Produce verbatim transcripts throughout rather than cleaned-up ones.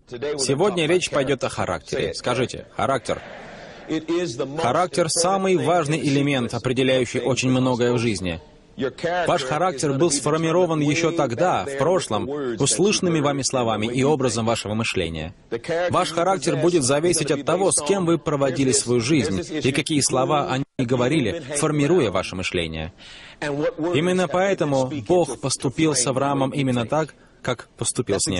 Сегодня речь пойдет о характере. Скажите, характер. Характер — самый важный элемент, определяющий очень многое в жизни. Ваш характер был сформирован еще тогда, в прошлом, услышанными вами словами и образом вашего мышления. Ваш характер будет зависеть от того, с кем вы проводили свою жизнь и какие слова они говорили, формируя ваше мышление. Именно поэтому Бог поступил с Авраамом именно так, как поступил с ним.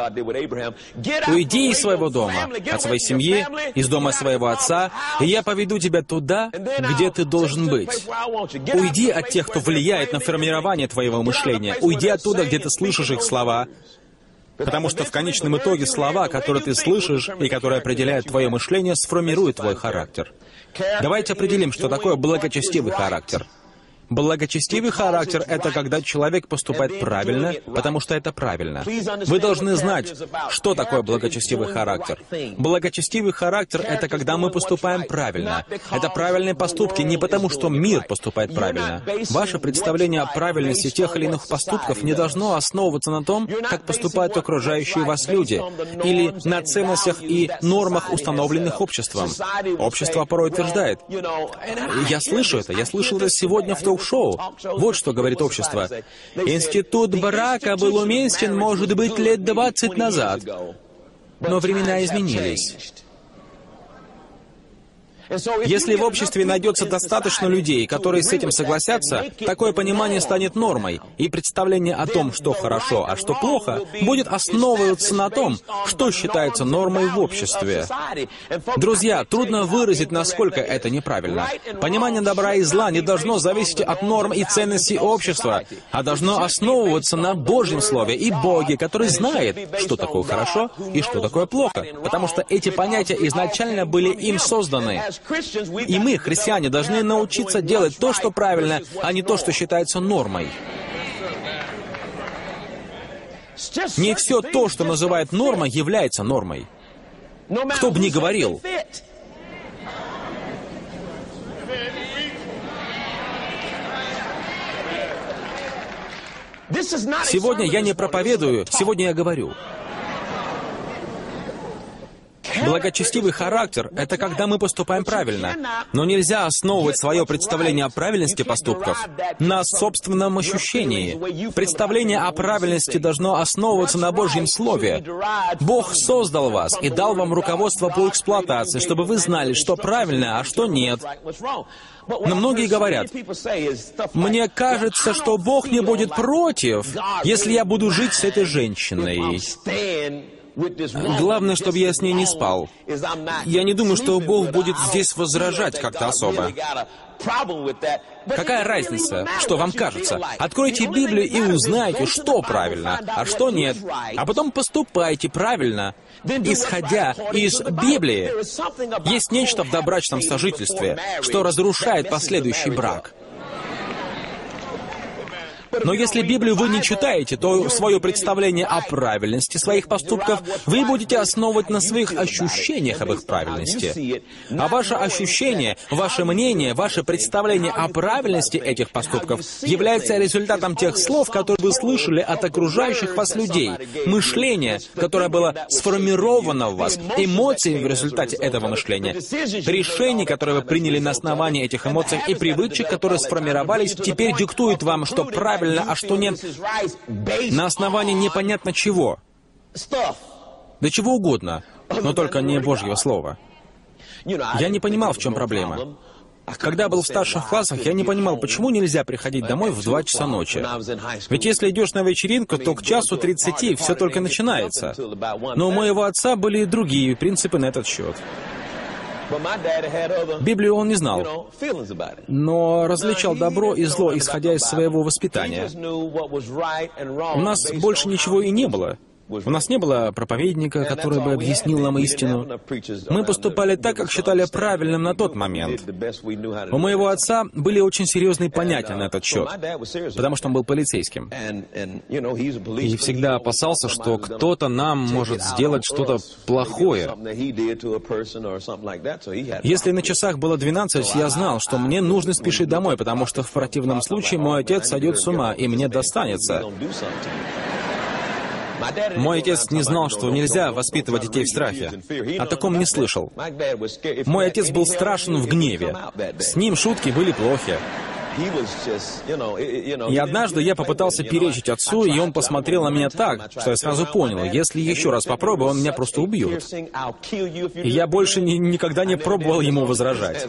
«Уйди из своего дома, от своей семьи, из дома своего отца, и я поведу тебя туда, где ты должен быть». Уйди от тех, кто влияет на формирование твоего мышления. Уйди оттуда, где ты слышишь их слова. Потому что в конечном итоге слова, которые ты слышишь и которые определяют твое мышление, сформируют твой характер. Давайте определим, что такое благочестивый характер. Благочестивый характер — это когда человек поступает правильно, потому что это правильно. Вы должны знать, что такое благочестивый характер. Благочестивый характер — это когда мы поступаем правильно. Это правильные поступки не потому, что мир поступает правильно. Ваше представление о правильности тех или иных поступков не должно основываться на том, как поступают окружающие вас люди, или на ценностях и нормах, установленных обществом. Общество порой утверждает. Я слышу это, я слышал это сегодня в ток шоу. Вот что говорит общество. Институт брака был уместен, может быть, лет двадцать назад. Но времена изменились. Если в обществе найдется достаточно людей, которые с этим согласятся, такое понимание станет нормой, и представление о том, что хорошо, а что плохо, будет основываться на том, что считается нормой в обществе. Друзья, трудно выразить, насколько это неправильно. Понимание добра и зла не должно зависеть от норм и ценностей общества, а должно основываться на Божьем Слове и Боге, который знает, что такое хорошо и что такое плохо, потому что эти понятия изначально были им созданы. И мы, христиане, должны научиться делать то, что правильно, а не то, что считается нормой. Не все то, что называют нормой, является нормой. Кто бы ни говорил. Сегодня я не проповедую, сегодня я говорю. Благочестивый характер — это когда мы поступаем правильно. Но нельзя основывать свое представление о правильности поступков на собственном ощущении. Представление о правильности должно основываться на Божьем Слове. Бог создал вас и дал вам руководство по эксплуатации, чтобы вы знали, что правильно, а что нет. Но многие говорят: «Мне кажется, что Бог не будет против, если я буду жить с этой женщиной. Главное, чтобы я с ней не спал. Я не думаю, что Бог будет здесь возражать как-то особо». Какая разница, что вам кажется? Откройте Библию и узнайте, что правильно, а что нет. А потом поступайте правильно, исходя из Библии. Есть нечто в добрачном сожительстве, что разрушает последующий брак. Но если Библию вы не читаете, то свое представление о правильности своих поступков вы будете основывать на своих ощущениях об их правильности. А ваше ощущение, ваше мнение, ваше представление о правильности этих поступков является результатом тех слов, которые вы слышали от окружающих вас людей, мышления, которое было сформировано в вас, эмоции в результате этого мышления, решений, которые вы приняли на основании этих эмоций, и привычек, которые сформировались, теперь диктуют вам, что правильно, а что нет, на основании непонятно чего. Да чего угодно, но только не Божьего Слова. Я не понимал, в чем проблема. Когда был в старших классах, я не понимал, почему нельзя приходить домой в два часа ночи. Ведь если идешь на вечеринку, то к часу тридцати все только начинается. Но у моего отца были другие принципы на этот счет. Библию он не знал, но различал добро и зло, исходя из своего воспитания. У нас больше ничего и не было. У нас не было проповедника, который бы объяснил нам истину. Мы поступали так, как считали правильным на тот момент. У моего отца были очень серьезные понятия на этот счет, потому что он был полицейским. И всегда опасался, что кто-то нам может сделать что-то плохое. Если на часах было двенадцать, я знал, что мне нужно спешить домой, потому что в противном случае мой отец сойдет с ума, и мне достанется. Мой отец не знал, что нельзя воспитывать детей в страхе. О таком не слышал. Мой отец был страшен в гневе. С ним шутки были плохи. И однажды я попытался перечить отцу, и он посмотрел на меня так, что я сразу понял, если еще раз попробую, он меня просто убьет. И я больше ни, никогда не пробовал ему возражать.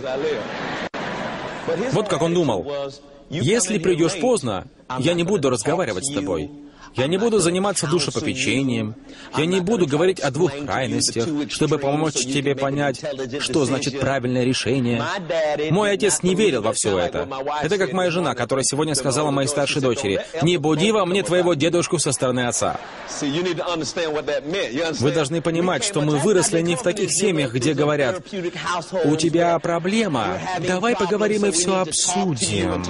Вот как он думал. Если придешь поздно, я не буду разговаривать с тобой. Я не буду заниматься душепопечением. Я не буду говорить о двух крайностях, чтобы помочь тебе понять, что значит правильное решение. Мой отец не верил во все это. Это как моя жена, которая сегодня сказала моей старшей дочери: «Не буди во мне твоего дедушку со стороны отца». Вы должны понимать, что мы выросли не в таких семьях, где говорят: «У тебя проблема, давай поговорим и все обсудим».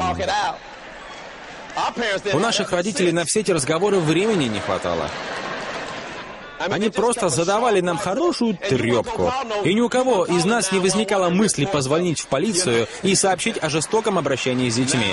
У наших родителей на все эти разговоры времени не хватало. Они просто задавали нам хорошую трепку. И ни у кого из нас не возникало мысли позвонить в полицию и сообщить о жестоком обращении с детьми.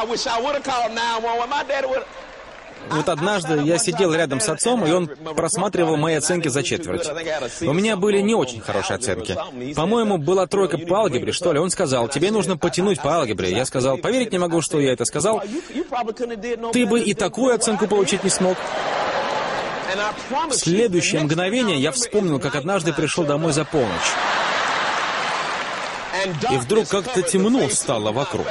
Вот однажды я сидел рядом с отцом, и он просматривал мои оценки за четверть. У меня были не очень хорошие оценки. По-моему, была тройка по алгебре, что ли. Он сказал: «Тебе нужно потянуть по алгебре». Я сказал: «Поверить не могу, что я это сказал. Ты бы и такую оценку получить не смог». В следующее мгновение я вспомнил, как однажды пришел домой за полночь. И вдруг как-то темно стало вокруг.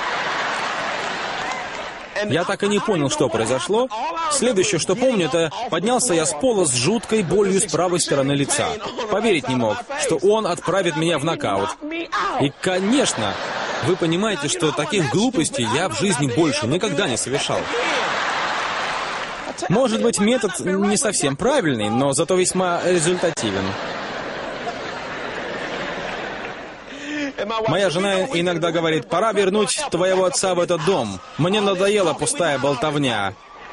Я так и не понял, что произошло. Следующее, что помню, это поднялся я с пола с жуткой болью с правой стороны лица. Поверить не мог, что он отправит меня в нокаут. И, конечно, вы понимаете, что таких глупостей я в жизни больше никогда не совершал. Может быть, метод не совсем правильный, но зато весьма результативен. Моя жена иногда говорит: «Пора вернуть твоего отца в этот дом. Мне надоела пустая болтовня».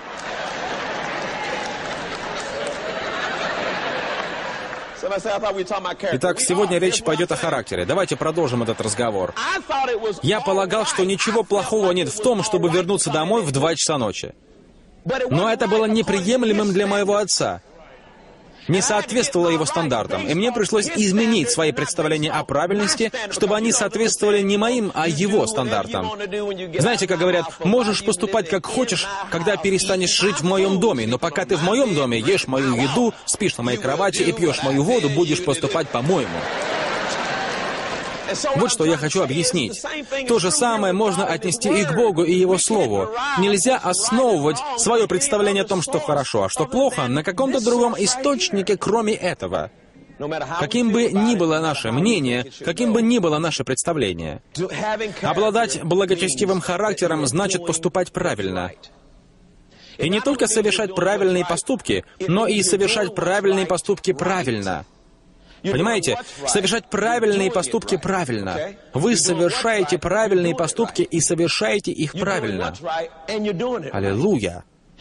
Итак, сегодня речь пойдет о характере. Давайте продолжим этот разговор. Я полагал, что ничего плохого нет в том, чтобы вернуться домой в два часа ночи. Но это было неприемлемым для моего отца. Не соответствовало его стандартам, и мне пришлось изменить свои представления о правильности, чтобы они соответствовали не моим, а его стандартам. Знаете, как говорят, можешь поступать как хочешь, когда перестанешь жить в моем доме, но пока ты в моем доме, ешь мою еду, спишь на моей кровати и пьешь мою воду, будешь поступать по-моему. Вот что я хочу объяснить. То же самое можно отнести и к Богу, и Его Слову. Нельзя основывать свое представление о том, что хорошо, а что плохо, на каком-то другом источнике, кроме этого. Каким бы ни было наше мнение, каким бы ни было наше представление, обладать благочестивым характером значит поступать правильно. И не только совершать правильные поступки, но и совершать правильные поступки правильно. Понимаете? Совершать правильные поступки правильно. Вы совершаете правильные поступки и совершаете их правильно. Аллилуйя!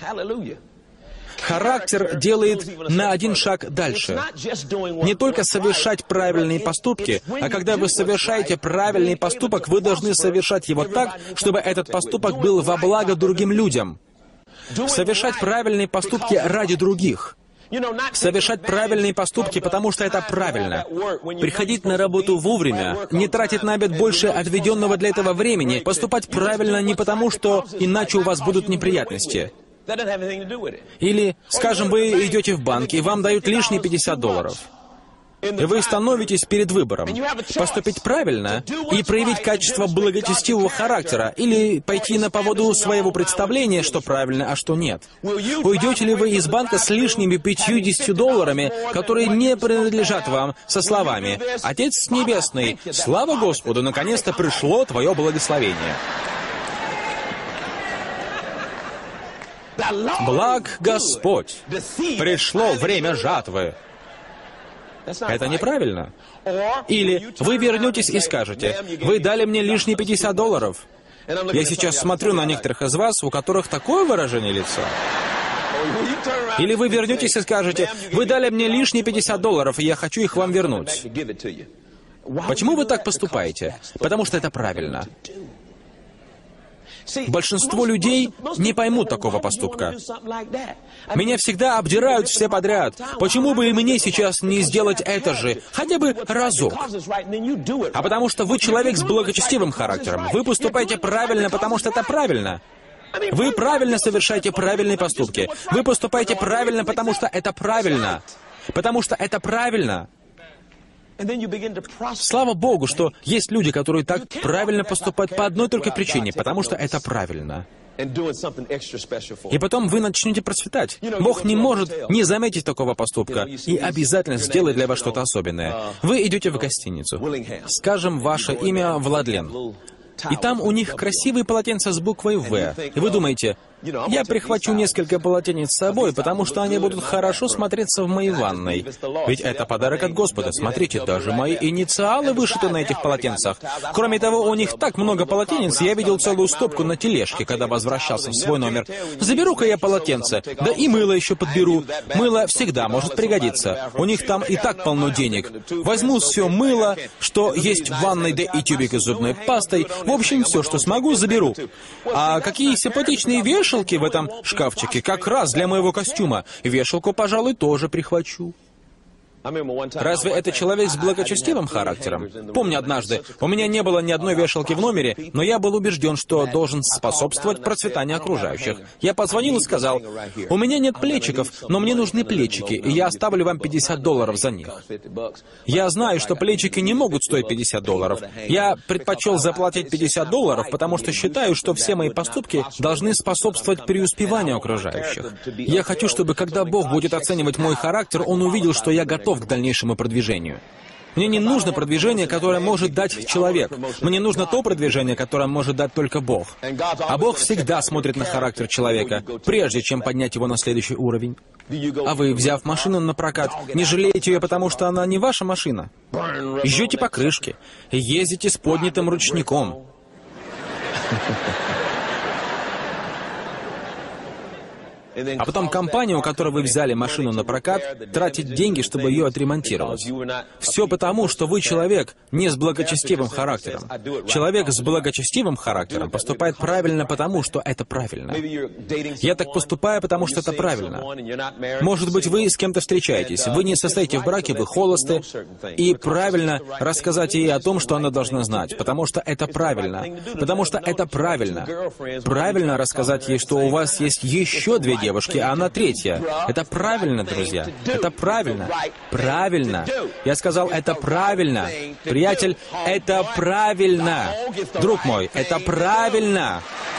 Характер делает на один шаг дальше. Не только совершать правильные поступки, а когда вы совершаете правильный поступок, вы должны совершать его так, чтобы этот поступок был во благо другим людям. Совершать правильные поступки ради других. Совершать правильные поступки, потому что это правильно. Приходить на работу вовремя, не тратить на обед больше отведенного для этого времени, поступать правильно не потому, что иначе у вас будут неприятности. Или, скажем, вы идете в банк, и вам дают лишние пятьдесят долларов. И вы становитесь перед выбором: поступить правильно и проявить качество благочестивого характера, или пойти на поводу своего представления, что правильно, а что нет. Уйдете ли вы из банка с лишними пятьюдесятью долларами, которые не принадлежат вам, со словами: «Отец Небесный, слава Господу, наконец-то пришло Твое благословение». Благ Господь, пришло время жатвы. Это неправильно. Или вы вернетесь и скажете: «Вы дали мне лишние пятьдесят долларов». Я сейчас смотрю на некоторых из вас, у которых такое выражение лица. Или вы вернетесь и скажете: «Вы дали мне лишние пятьдесят долларов, и я хочу их вам вернуть». Почему вы так поступаете? Потому что это правильно. Большинство людей не поймут такого поступка. Меня всегда обдирают все подряд. Почему бы и мне сейчас не сделать это же, хотя бы разок? А потому что вы человек с благочестивым характером. Вы поступаете правильно, потому что это правильно. Вы правильно совершаете правильные поступки. Вы поступаете правильно, потому что это правильно. Потому что это правильно. Слава Богу, что есть люди, которые так правильно поступают по одной только причине, потому что это правильно. И потом вы начнете процветать. Бог не может не заметить такого поступка и обязательно сделает для вас что-то особенное. Вы идете в гостиницу. Скажем, ваше имя Владлен. И там у них красивые полотенца с буквой «В». И вы думаете, я прихвачу несколько полотенец с собой, потому что они будут хорошо смотреться в моей ванной. Ведь это подарок от Господа. Смотрите, даже мои инициалы вышиты на этих полотенцах. Кроме того, у них так много полотенец, я видел целую стопку на тележке, когда возвращался в свой номер. Заберу-ка я полотенце, да и мыло еще подберу. Мыло всегда может пригодиться. У них там и так полно денег. Возьму все мыло, что есть в ванной, да и тюбик с зубной пастой. В общем, все, что смогу, заберу. А какие симпатичные вешалки в этом шкафчике, как раз для моего костюма. Вешалку, пожалуй, тоже прихвачу. Разве это человек с благочестивым характером? Помню однажды, у меня не было ни одной вешалки в номере, но я был убежден, что должен способствовать процветанию окружающих. Я позвонил и сказал, у меня нет плечиков, но мне нужны плечики, и я оставлю вам пятьдесят долларов за них. Я знаю, что плечики не могут стоить пятьдесят долларов. Я предпочел заплатить пятьдесят долларов, потому что считаю, что все мои поступки должны способствовать преуспеванию окружающих. Я хочу, чтобы когда Бог будет оценивать мой характер, Он увидел, что я готов к дальнейшему продвижению. Мне не нужно продвижение, которое может дать человек. Мне нужно то продвижение, которое может дать только Бог. А Бог всегда смотрит на характер человека, прежде чем поднять его на следующий уровень. А вы, взяв машину на прокат, не жалеете ее, потому что она не ваша машина. Жжете покрышки, ездите с поднятым ручником. А потом компания, у которой вы взяли машину на прокат, тратит деньги, чтобы ее отремонтировать. Все потому, что вы человек не с благочестивым характером. Человек с благочестивым характером поступает правильно потому, что это правильно. Я так поступаю, потому что это правильно. Может быть, вы с кем-то встречаетесь, вы не состоите в браке, вы холосты, и правильно рассказать ей о том, что она должна знать, потому что это правильно. Потому что это правильно. Правильно рассказать ей, что у вас есть еще две девушки, девушки, а она третья. Это правильно, друзья. Это правильно. Правильно. Я сказал, это правильно. Приятель, это правильно. Друг мой, это правильно.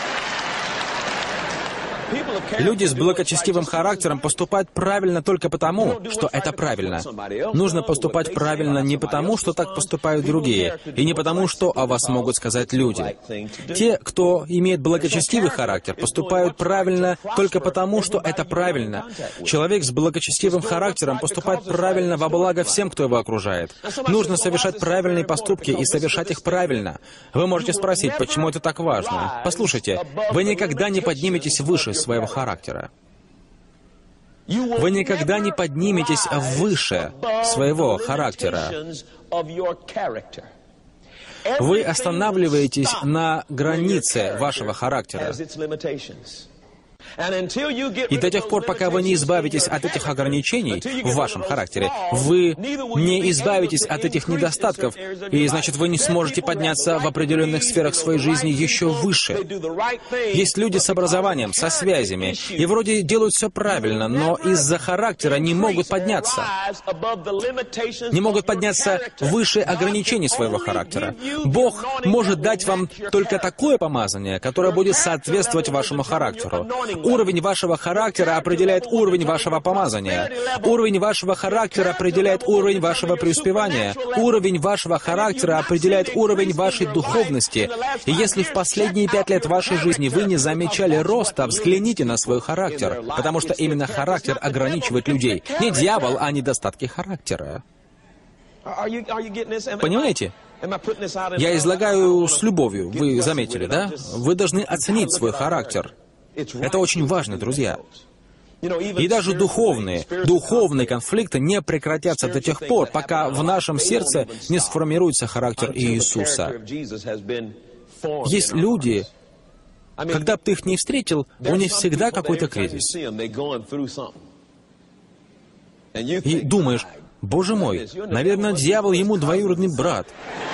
Люди с благочестивым характером поступают правильно только потому, что это правильно. Нужно поступать правильно не потому, что так поступают другие, и не потому, что о вас могут сказать люди. Те, кто имеет благочестивый характер, поступают правильно только потому, что это правильно. Человек с благочестивым характером поступает правильно во благо всем, кто его окружает. Нужно совершать правильные поступки и совершать их правильно. Вы можете спросить, почему это так важно? Послушайте, вы никогда не подниметесь выше своего характера. Вы никогда не подниметесь выше своего характера. Вы останавливаетесь на границе вашего характера. И до тех пор, пока вы не избавитесь от этих ограничений в вашем характере, вы не избавитесь от этих недостатков, и, значит, вы не сможете подняться в определенных сферах своей жизни еще выше. Есть люди с образованием, со связями, и вроде делают все правильно, но из-за характера не могут подняться. Не могут подняться выше ограничений своего характера. Бог может дать вам только такое помазание, которое будет соответствовать вашему характеру. Уровень вашего характера определяет уровень вашего помазания. Уровень вашего характера определяет уровень вашего преуспевания. Уровень вашего характера определяет уровень вашей духовности. И если в последние пять лет вашей жизни вы не замечали роста, взгляните на свой характер, потому что именно характер ограничивает людей. Не дьявол, а недостатки характера. Понимаете? Я излагаю с любовью, вы заметили, да? Вы должны оценить свой характер. Это очень важно, друзья. И даже духовные, духовные конфликты не прекратятся до тех пор, пока в нашем сердце не сформируется характер Иисуса. Есть люди, Когда бы ты их не встретил, у них всегда какой-то кризис. И думаешь, боже мой, наверное, дьявол ему двоюродный брат.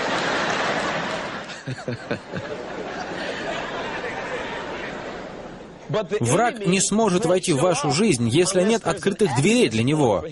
Враг не сможет войти в вашу жизнь, если нет открытых дверей для него.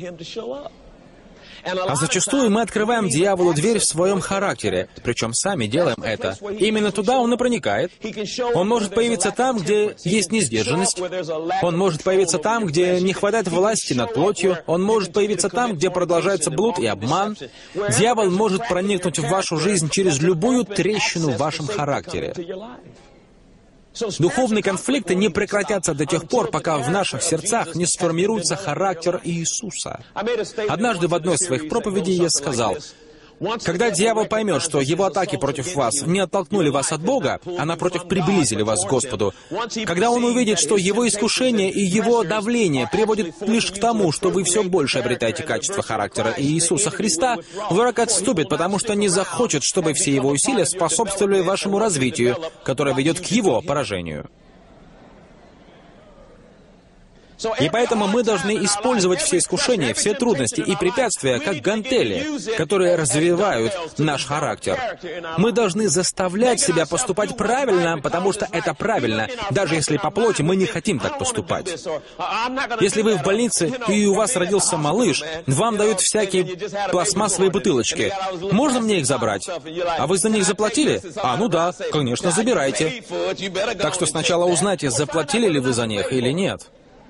А зачастую мы открываем дьяволу дверь в своем характере, причем сами делаем это. Именно туда он и проникает. Он может появиться там, где есть несдержанность. Он может появиться там, где не хватает власти над плотью. Он может появиться там, где продолжается блуд и обман. Дьявол может проникнуть в вашу жизнь через любую трещину в вашем характере. Духовные конфликты не прекратятся до тех пор, пока в наших сердцах не сформируется характер Иисуса. Однажды в одной из своих проповедей я сказал, когда дьявол поймет, что его атаки против вас не оттолкнули вас от Бога, а напротив приблизили вас к Господу, когда он увидит, что его искушение и его давление приводит лишь к тому, что вы все больше обретаете качество характера Иисуса Христа, враг отступит, потому что не захочет, чтобы все его усилия способствовали вашему развитию, которое ведет к его поражению. И поэтому мы должны использовать все искушения, все трудности и препятствия, как гантели, которые развивают наш характер. Мы должны заставлять себя поступать правильно, потому что это правильно, даже если по плоти мы не хотим так поступать. Если вы в больнице, и у вас родился малыш, вам дают всякие пластмассовые бутылочки. Можно мне их забрать? А вы за них заплатили? А, ну да, конечно, забирайте. Так что сначала узнайте, заплатили ли вы за них или нет.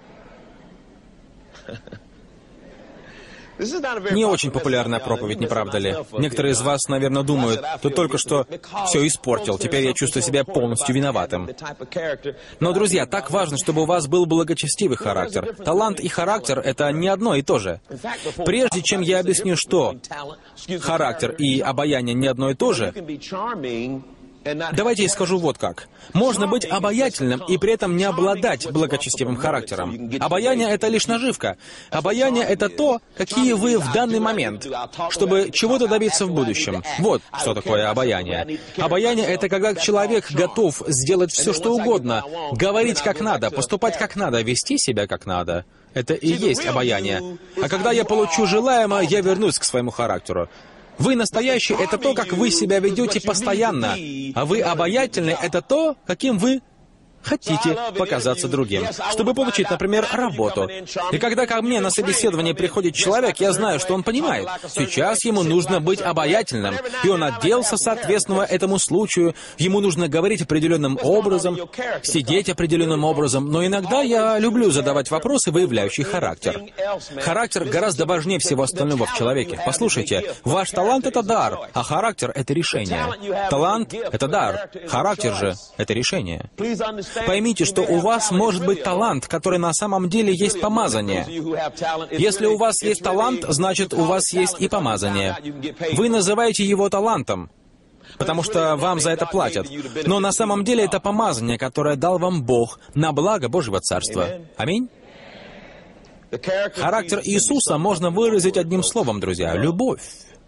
Не очень популярная проповедь, не правда ли? Некоторые из вас, наверное, думают, ты только что все испортил, теперь я чувствую себя полностью виноватым. Но, друзья, так важно, чтобы у вас был благочестивый характер. Талант и характер — это не одно и то же. Прежде чем я объясню, что характер и обаяние не одно и то же, давайте я скажу вот как. Можно быть обаятельным и при этом не обладать благочестивым характером. Обаяние — это лишь наживка. Обаяние — это то, какие вы в данный момент, чтобы чего-то добиться в будущем. Вот что такое обаяние. Обаяние — это когда человек готов сделать все, что угодно, говорить как надо, поступать как надо, вести себя как надо. Это и есть обаяние. А когда я получу желаемое, я вернусь к своему характеру. Вы настоящий — это то, как вы себя ведете постоянно, а вы обаятельный — это то, каким вы хотите показаться другим, чтобы получить, например, работу. И когда ко мне на собеседование приходит человек, я знаю, что он понимает, сейчас ему нужно быть обаятельным, и он оделся соответственно этому случаю, ему нужно говорить определенным образом, сидеть определенным образом, но иногда я люблю задавать вопросы, выявляющие характер. Характер гораздо важнее всего остального в человеке. Послушайте, ваш талант — это дар, а характер — это решение. Талант — это дар, характер же — это решение. Поймите, что у вас может быть талант, который на самом деле есть помазание. Если у вас есть талант, значит, у вас есть и помазание. Вы называете его талантом, потому что вам за это платят. Но на самом деле это помазание, которое дал вам Бог на благо Божьего Царства. Аминь? Характер Иисуса можно выразить одним словом, друзья. Любовь.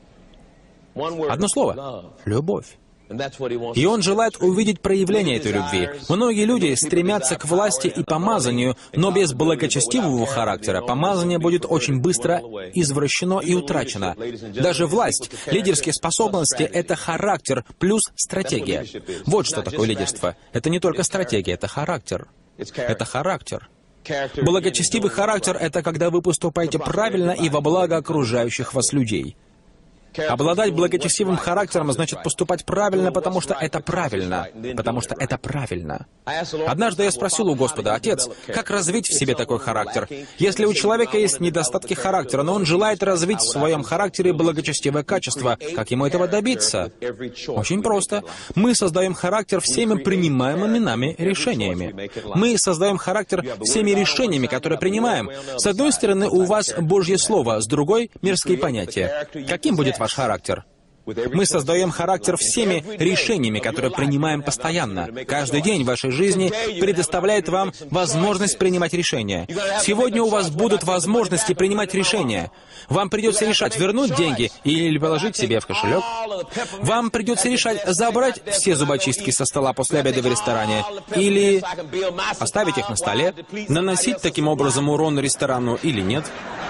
Одно слово. Любовь. И Он желает увидеть проявление этой любви. Многие люди стремятся к власти и помазанию, но без благочестивого характера помазание будет очень быстро извращено и утрачено. Даже власть, лидерские способности — это характер плюс стратегия. Вот что такое лидерство. Это не только стратегия, это характер. Это характер. Благочестивый характер — это когда вы поступаете правильно и во благо окружающих вас людей. Обладать благочестивым характером значит поступать правильно, потому что это правильно. Потому что это правильно. Однажды я спросил у Господа: «Отец, как развить в себе такой характер? Если у человека есть недостатки характера, но он желает развить в своем характере благочестивое качество, как ему этого добиться?» Очень просто. Мы создаем характер всеми принимаемыми нами решениями. Мы создаем характер всеми решениями, которые принимаем. С одной стороны, у вас Божье Слово, с другой — мирские понятия. Каким будет ваш характер? Мы создаем характер всеми решениями, которые принимаем постоянно. Каждый день в вашей жизни предоставляет вам возможность принимать решения. Сегодня у вас будут возможности принимать решения. Вам придется решать, вернуть деньги или положить себе в кошелек. Вам придется решать, забрать все зубочистки со стола после обеда в ресторане или оставить их на столе, наносить таким образом урон ресторану или нет.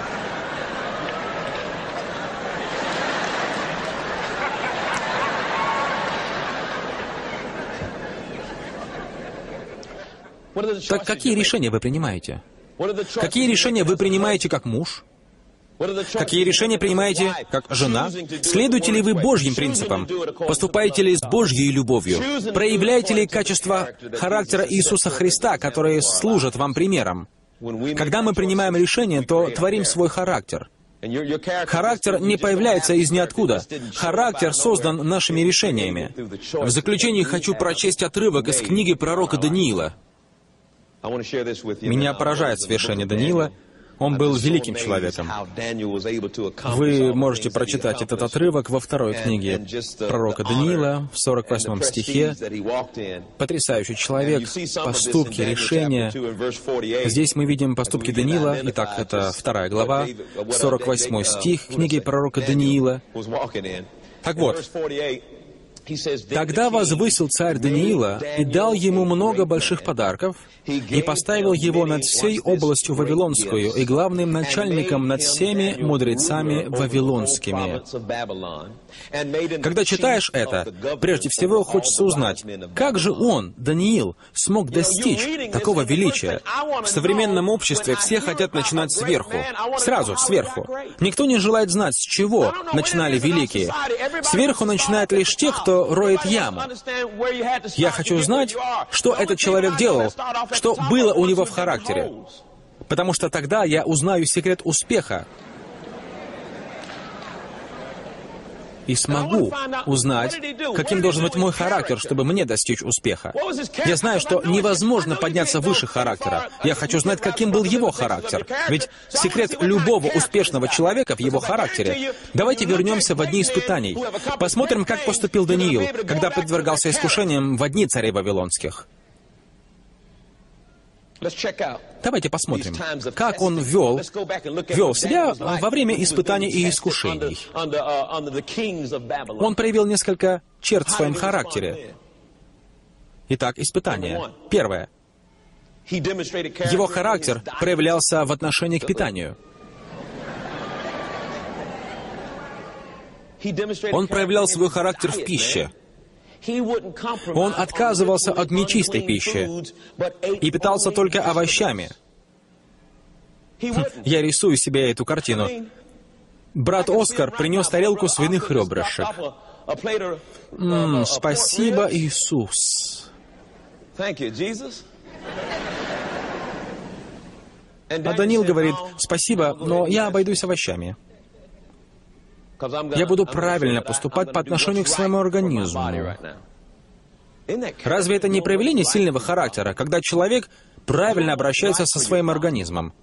Так какие решения вы принимаете? Какие решения вы принимаете как муж? Какие решения принимаете как жена? Следуете ли вы Божьим принципам? Поступаете ли с Божьей любовью? Проявляете ли качества характера Иисуса Христа, которые служат вам примером? Когда мы принимаем решения, то творим свой характер. Характер не появляется из ниоткуда. Характер создан нашими решениями. В заключение хочу прочесть отрывок из книги пророка Даниила. Меня поражает свершение Даниила. Он был великим человеком. Вы можете прочитать этот отрывок во второй книге пророка Даниила, в сорок восьмом стихе. Потрясающий человек, поступки, решения. Здесь мы видим поступки Даниила. Итак, это вторая глава, сорок восьмой стих книги пророка Даниила. Так вот, «Тогда возвысил царь Даниила и дал ему много больших подарков, и поставил его над всей областью Вавилонскую и главным начальником над всеми мудрецами вавилонскими». Когда читаешь это, прежде всего хочется узнать, как же он, Даниил, смог достичь такого величия? В современном обществе все хотят начинать сверху, сразу сверху. Никто не желает знать, с чего начинали великие. Сверху начинают лишь те, кто роет яму. Я хочу знать, что этот человек делал, что было у него в характере. Потому что тогда я узнаю секрет успеха. И смогу узнать, каким должен быть мой характер, чтобы мне достичь успеха. Я знаю, что невозможно подняться выше характера. Я хочу знать, каким был его характер. Ведь секрет любого успешного человека в его характере. Давайте вернемся в дни испытаний. Посмотрим, как поступил Даниил, когда подвергался искушениям в дни царей вавилонских. Давайте посмотрим, как он вел, вел себя во время испытаний и искушений. Он проявил несколько черт в своем характере. Итак, испытания. Первое. Его характер проявлялся в отношении к питанию. Он проявлял свой характер в пище. Он отказывался от нечистой пищи и питался только овощами. Хм, я рисую себе эту картину. Брат Оскар принес тарелку свиных ребрышек. М-м, спасибо, Иисус. А Даниил говорит, спасибо, но я обойдусь овощами. Я буду правильно поступать по отношению к своему организму. Разве это не проявление сильного характера, когда человек правильно обращается со своим организмом?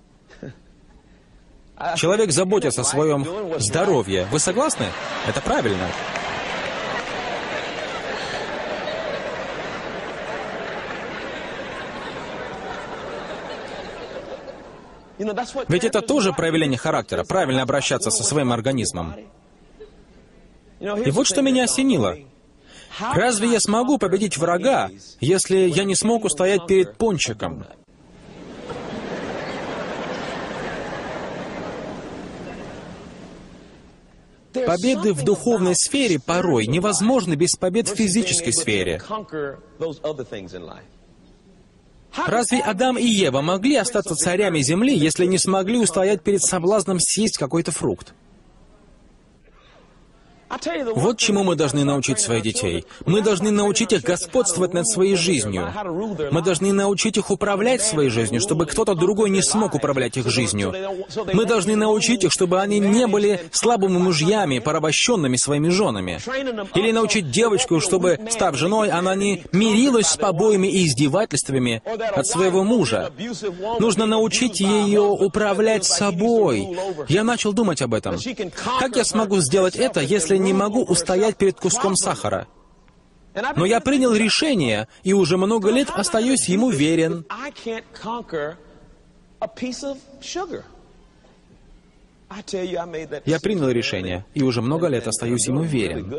Человек заботится о своем здоровье. Вы согласны? Это правильно. Ведь это тоже проявление характера, правильно обращаться со своим организмом. И вот что меня осенило. Разве я смогу победить врага, если я не смог устоять перед пончиком? Победы в духовной сфере порой невозможны без побед в физической сфере. Разве Адам и Ева могли остаться царями земли, если не смогли устоять перед соблазном съесть какой-то фрукт? Вот чему мы должны научить своих детей. Мы должны научить их господствовать над своей жизнью. Мы должны научить их управлять своей жизнью, чтобы кто-то другой не смог управлять их жизнью. Мы должны научить их, чтобы они не были слабыми мужьями, порабощенными своими женами. Или научить девочку, чтобы, став женой, она не мирилась с побоями и издевательствами от своего мужа. Нужно научить ее управлять собой. Я начал думать об этом. Как я смогу сделать это, если не могу устоять перед куском сахара. Но я принял решение, и уже много лет остаюсь ему верен. Я принял решение, и уже много лет остаюсь ему верен.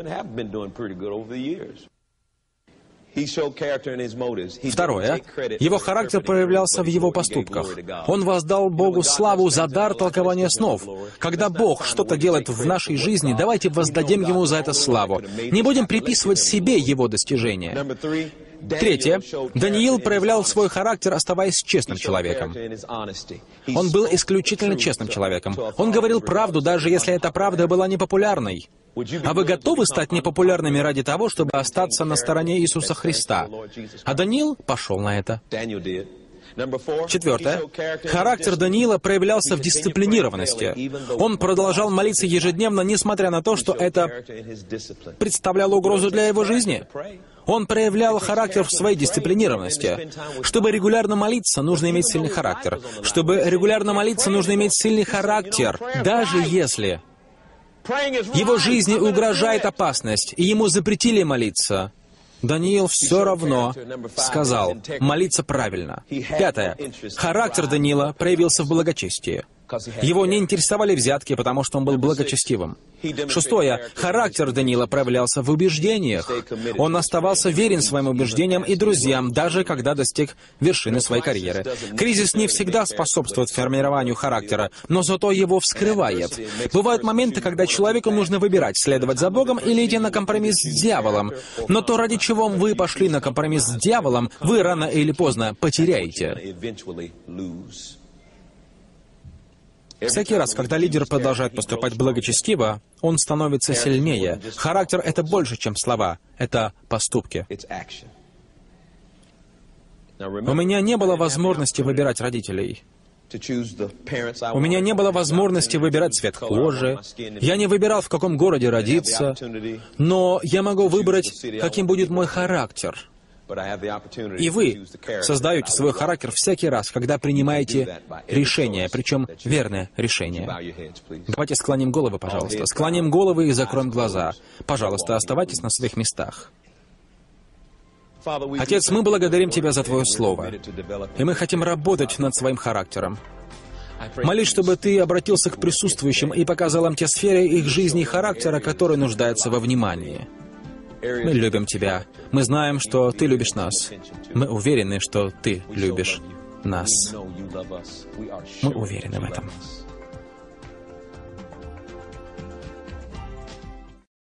Второе. Его характер проявлялся в его поступках. Он воздал Богу славу за дар толкования снов. Когда Бог что-то делает в нашей жизни, давайте воздадим Ему за это славу. Не будем приписывать себе его достижения. Третье. Даниил проявлял свой характер, оставаясь честным человеком. Он был исключительно честным человеком. Он говорил правду, даже если эта правда была непопулярной. А вы готовы стать непопулярными ради того, чтобы остаться на стороне Иисуса Христа? А Даниил пошел на это. Четвертое. Характер Даниила проявлялся в дисциплинированности. Он продолжал молиться ежедневно, несмотря на то, что это представляло угрозу для его жизни. Он проявлял характер в своей дисциплинированности. Чтобы регулярно молиться, нужно иметь сильный характер. Чтобы регулярно молиться, нужно иметь сильный характер, даже если его жизни угрожает опасность, и ему запретили молиться. Даниил все равно сказал молиться правильно. Пятое. Характер Даниила проявился в благочестии. Его не интересовали взятки, потому что он был благочестивым. Шестое. Характер Даниила проявлялся в убеждениях. Он оставался верен своим убеждениям и друзьям, даже когда достиг вершины своей карьеры. Кризис не всегда способствует формированию характера, но зато его вскрывает. Бывают моменты, когда человеку нужно выбирать, следовать за Богом или идти на компромисс с дьяволом. Но то, ради чего вы пошли на компромисс с дьяволом, вы рано или поздно потеряете. Всякий раз, когда лидер продолжает поступать благочестиво, он становится сильнее. Характер — это больше, чем слова. Это поступки. У меня не было возможности выбирать родителей. У меня не было возможности выбирать цвет кожи. Я не выбирал, в каком городе родиться. Но я могу выбрать, каким будет мой характер. И вы создаете свой характер всякий раз, когда принимаете решение, причем верное решение. Давайте склоним головы, пожалуйста. Склоним головы и закроем глаза. Пожалуйста, оставайтесь на своих местах. Отец, мы благодарим Тебя за Твое Слово, и мы хотим работать над своим характером. Молись, чтобы Ты обратился к присутствующим и показал им те сферы их жизни и характера, которые нуждаются во внимании. Мы любим Тебя. Мы знаем, что Ты любишь нас. Мы уверены, что Ты любишь нас. Мы уверены в этом.